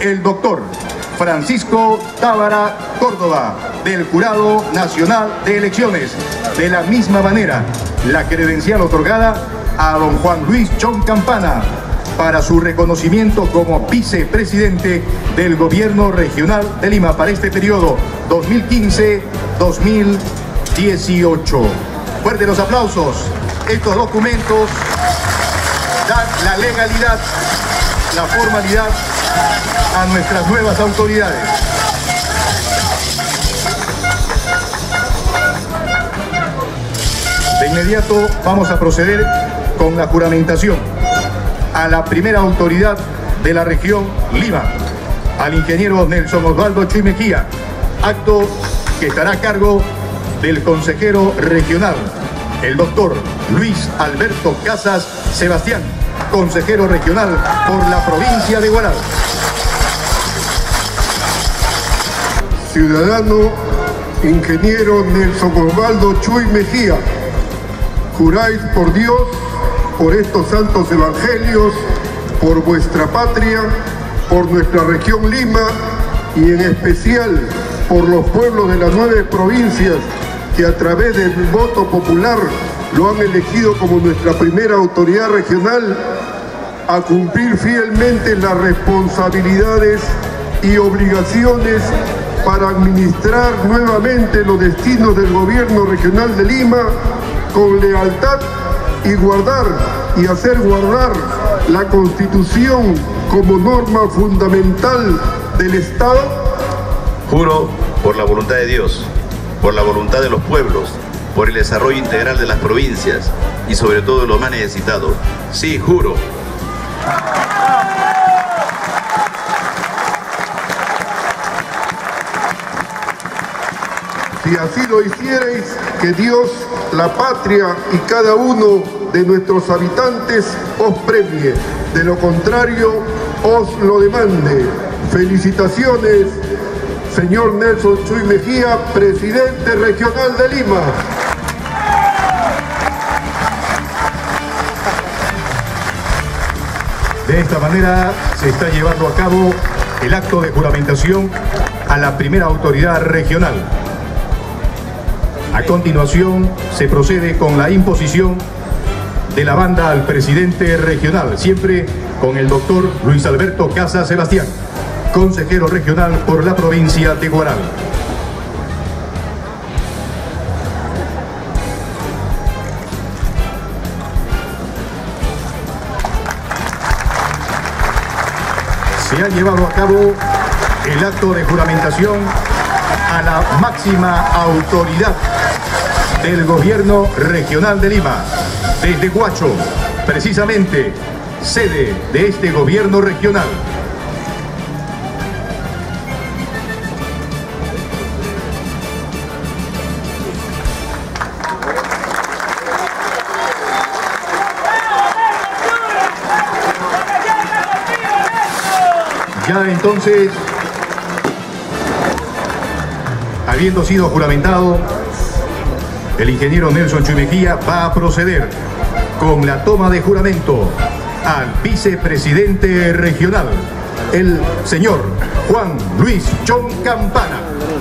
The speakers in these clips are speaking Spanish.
el doctor Francisco Tábara Córdoba, del Jurado Nacional de Elecciones. De la misma manera, la credencial otorgada a don Juan Luis Chong Campana para su reconocimiento como vicepresidente del Gobierno Regional de Lima para este periodo 2015-2018. Fuertes los aplausos. Estos documentos dan la legalidad, la formalidad a nuestras nuevas autoridades. De inmediato vamos a proceder con la juramentación a la primera autoridad de la región Lima, al ingeniero Nelson Osvaldo Chuy Mejía, acto que estará a cargo del consejero regional, el doctor Luis Alberto Casas Sebastián, consejero regional por la provincia de Huaral. Ciudadano ingeniero Nelson Osvaldo Chuy Mejía, juráis por Dios, por estos santos evangelios, por vuestra patria, por nuestra región Lima y en especial por los pueblos de las 9 provincias que a través del voto popular lo han elegido como nuestra primera autoridad regional, a cumplir fielmente las responsabilidades y obligaciones para administrar nuevamente los destinos del Gobierno Regional de Lima con lealtad y guardar y hacer guardar la Constitución como norma fundamental del Estado? Juro por la voluntad de Dios, por la voluntad de los pueblos, por el desarrollo integral de las provincias y sobre todo de los más necesitados. Sí, juro. Si así lo hicierais, que Dios, la patria y cada uno de nuestros habitantes os premie. De lo contrario, os lo demande. Felicitaciones, señor Nelson Chuy Mejía, presidente regional de Lima. De esta manera se está llevando a cabo el acto de juramentación a la primera autoridad regional. A continuación se procede con la imposición de la banda al presidente regional, siempre con el doctor Luis Alberto Casas Sebastián, consejero regional por la provincia de Huaral. Se ha llevado a cabo el acto de juramentación a la máxima autoridad del Gobierno Regional de Lima, desde Huacho, precisamente sede de este Gobierno Regional. Ya entonces, habiendo sido juramentado, el ingeniero Nelson Chuy Mejía va a proceder con la toma de juramento al vicepresidente regional, el señor Juan Luis Chong Campana.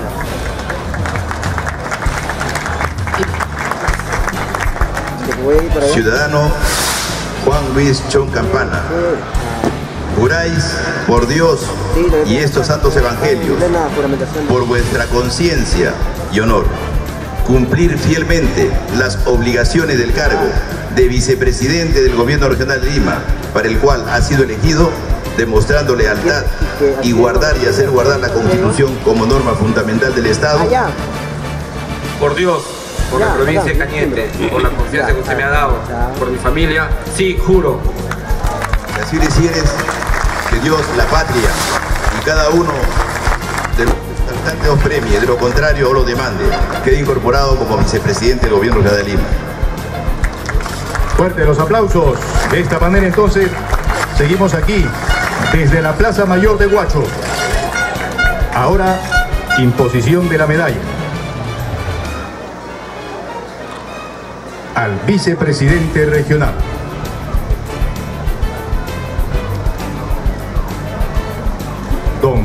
Ciudadano Juan Luis Chong Campana, juráis por Dios y estos santos evangelios, por vuestra conciencia y honor, cumplir fielmente las obligaciones del cargo de vicepresidente del Gobierno Regional de Lima, para el cual ha sido elegido, demostrando lealtad y guardar y hacer guardar la Constitución como norma fundamental del Estado. Por Dios, por la provincia de Cañete, por la confianza que usted me ha dado, por mi familia, sí, juro. Si así lo hicieres, que Dios, la patria y cada uno de los representantes os premie, de lo contrario o lo demande, quede incorporado como vicepresidente del Gobierno Regional de Lima. Fuerte los aplausos. De esta manera entonces seguimos aquí desde la Plaza Mayor de Huacho. Ahora, imposición de la medalla al vicepresidente regional.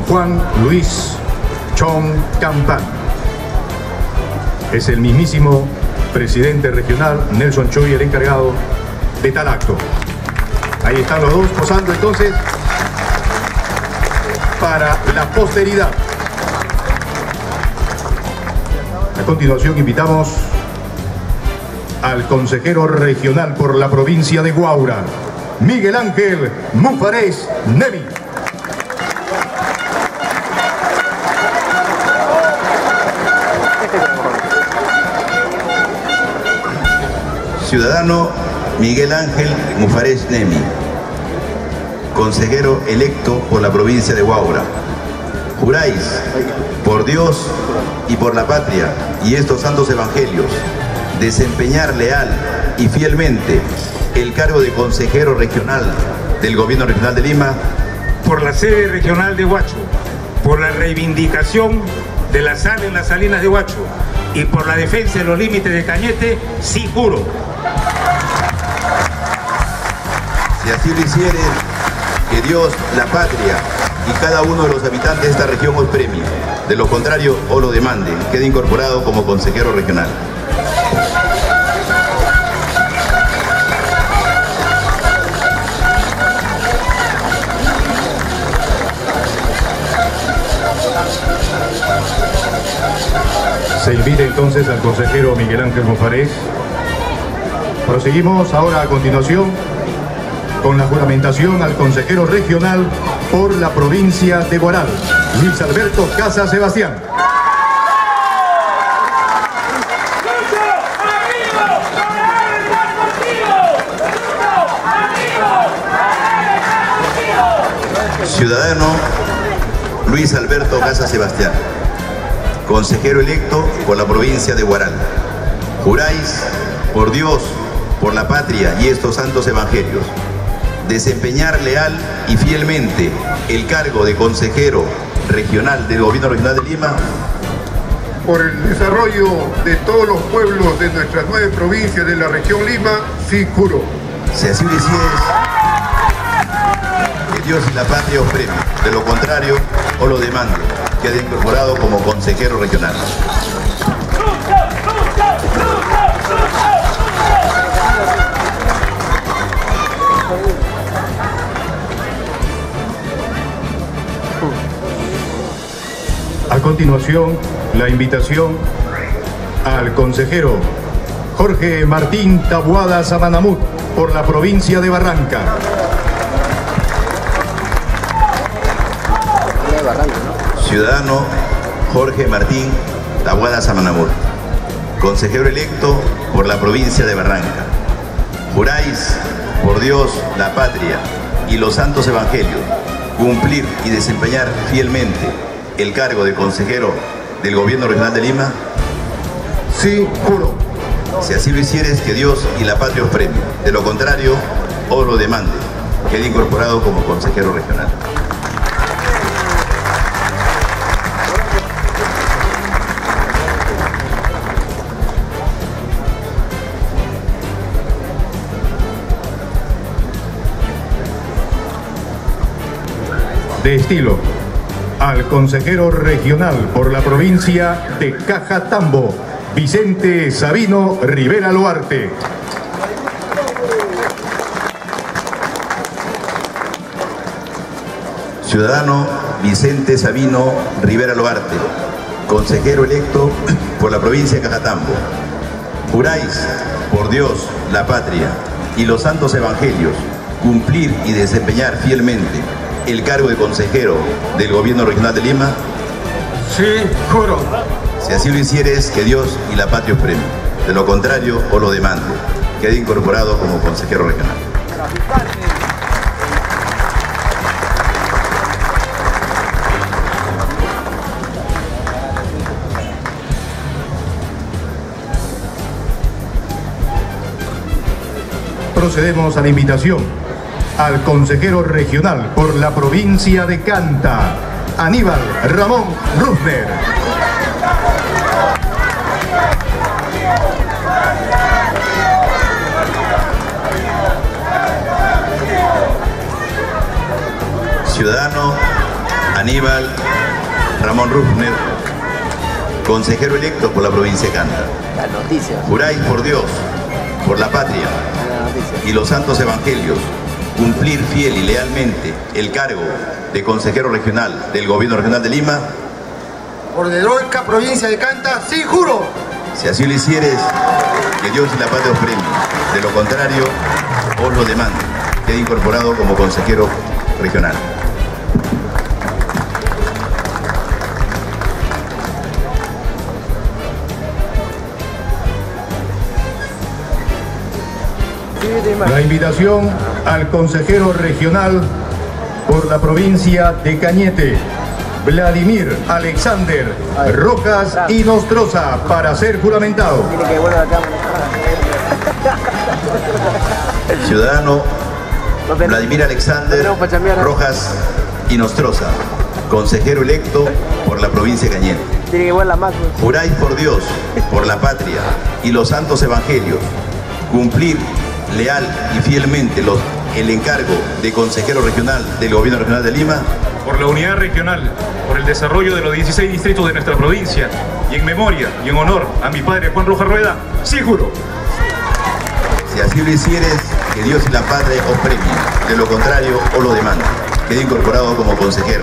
Juan Luis Chong Campana. Es el mismísimo presidente regional, Nelson Choy, el encargado de tal acto. Ahí están los dos posando entonces para la posteridad. A continuación invitamos al consejero regional por la provincia de Huaura, Miguel Ángel Mufarés Nemi. Ciudadano Miguel Ángel Mufarés Nemi, consejero electo por la provincia de Huaura. Juráis por Dios y por la patria y estos santos evangelios desempeñar leal y fielmente el cargo de consejero regional del Gobierno Regional de Lima por la sede regional de Huacho, por la reivindicación de la sal en las salinas de Huacho y por la defensa de los límites de Cañete, sí juro. Si así lo hiciere, que Dios, la patria y cada uno de los habitantes de esta región os premie. De lo contrario, o lo demande. Quede incorporado como consejero regional. Se invita entonces al consejero Miguel Ángel Mufarés. Proseguimos ahora a continuación con la juramentación al consejero regional por la provincia de Guaral, Luis Alberto Casa Sebastián. Ciudadano Luis Alberto Casa Sebastián, consejero electo por la provincia de Guaral. Juráis por Dios, por la patria y estos santos evangelios desempeñar leal y fielmente el cargo de consejero regional del Gobierno Regional de Lima por el desarrollo de todos los pueblos de nuestras 9 provincias de la región Lima, sí juro. Si así lo hicieres, que Dios y la patria os premien. De lo contrario, o lo demande. Quede incorporado como consejero regional. A continuación, la invitación al consejero Jorge Martín Taboada Samanamut por la provincia de Barranca. Ciudadano Jorge Martín Taboada Samanamut, consejero electo por la provincia de Barranca. Juráis por Dios, la patria y los santos evangelios cumplir y desempeñar fielmente el cargo de consejero del Gobierno Regional de Lima. Sí juro. Si así lo hicieres, que Dios y la patria os premien. De lo contrario, o lo demande. Quede incorporado como consejero regional. De estilo, al consejero regional por la provincia de Cajatambo, Vicente Sabino Rivera Loarte. Ciudadano Vicente Sabino Rivera Loarte, consejero electo por la provincia de Cajatambo. Juráis por Dios, la patria y los santos evangelios cumplir y desempeñar fielmente el cargo de consejero del Gobierno Regional de Lima. Sí juro. Si así lo hicieres, que Dios y la patria os premien. De lo contrario, o lo demande. Quede incorporado como consejero regional. Procedemos a la invitación al consejero regional por la provincia de Canta, Aníbal Ramón Rufner. Ciudadano Aníbal Ramón Rufner, consejero electo por la provincia de Canta. Juráis por Dios, por la patria y los santos evangelios, cumplir fiel y lealmente el cargo de consejero regional del Gobierno Regional de Lima. Por Dedroica, provincia de Canta, sí juro. Si así lo hicieres, que Dios y la patria os premien. De lo contrario, os lo demando. Quede incorporado como consejero regional. La invitación al consejero regional por la provincia de Cañete, Vladimir Alexander Rojas y Nostroza, para ser juramentado. Ciudadano Vladimir Alexander Rojas y Nostroza, consejero electo por la provincia de Cañete. Juráis por Dios, por la patria y los santos evangelios, cumplir leal y fielmente el encargo de consejero regional del Gobierno Regional de Lima. Por la unidad regional, por el desarrollo de los 16 distritos de nuestra provincia, y en memoria y en honor a mi padre Juan Rojas Rueda, sí juro. Si así lo hicieres, que Dios y la patria os premien. De lo contrario, os lo demando. Quede incorporado como consejero.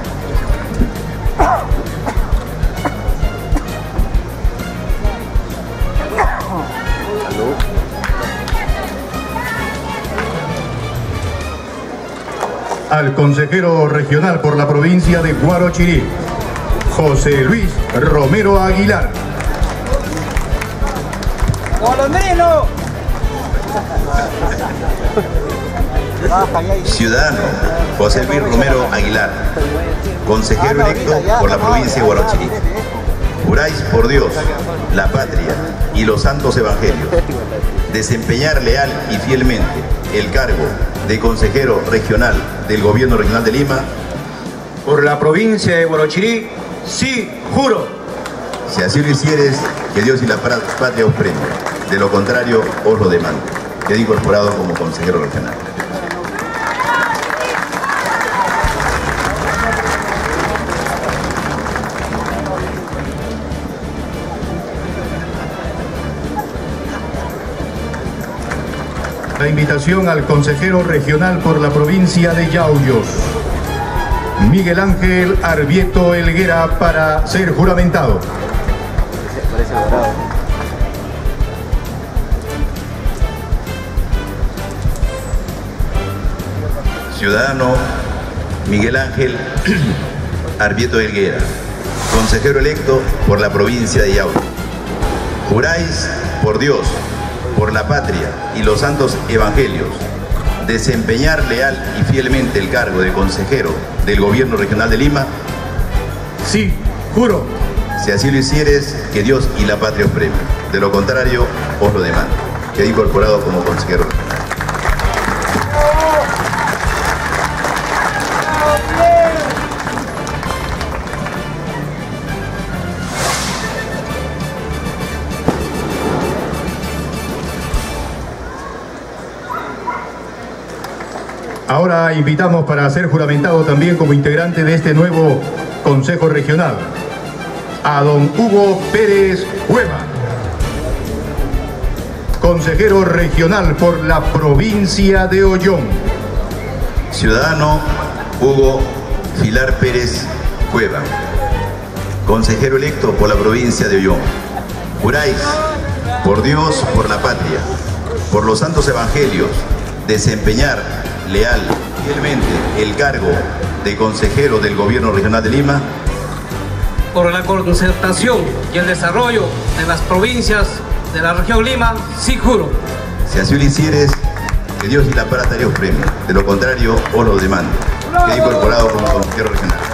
Al consejero regional por la provincia de Guarochirí, José Luis Romero Aguilar. ¡Golondrino! Ciudadano José Luis Romero Aguilar, consejero electo por la provincia de Guarochirí. Juráis por Dios, la patria y los santos evangelios, desempeñar leal y fielmente el cargo de consejero regional del Gobierno Regional de Lima. Por la provincia de Guarochirí, sí juro. Si así lo hicieres, que Dios y la patria os premien. De lo contrario, os lo demando. Quede incorporado como consejero regional. La invitación al consejero regional por la provincia de Yauyos, Miguel Ángel Arbieto Helguera, para ser juramentado. Ciudadano Miguel Ángel Arbieto Helguera, consejero electo por la provincia de Yauyos. Juráis por Dios, por la patria y los santos evangelios, desempeñar leal y fielmente el cargo de consejero del Gobierno Regional de Lima. Sí, juro. Si así lo hicieres, que Dios y la patria os premien. De lo contrario, os lo demando. Quede incorporado como consejero regional. Ahora invitamos para ser juramentado también como integrante de este nuevo Consejo Regional a don Hugo Pérez Cueva, consejero regional por la provincia de Ollón. Ciudadano Hugo Filar Pérez Cueva, consejero electo por la provincia de Ollón. Juráis por Dios, por la patria, por los santos evangelios, desempeñar leal y fielmente el cargo de consejero del Gobierno Regional de Lima. Por la concertación y el desarrollo en las provincias de la región Lima, sí juro. Si así lo hicieres, que Dios y la patria os premien. De lo contrario, os lo demando. Quede incorporado como consejero regional.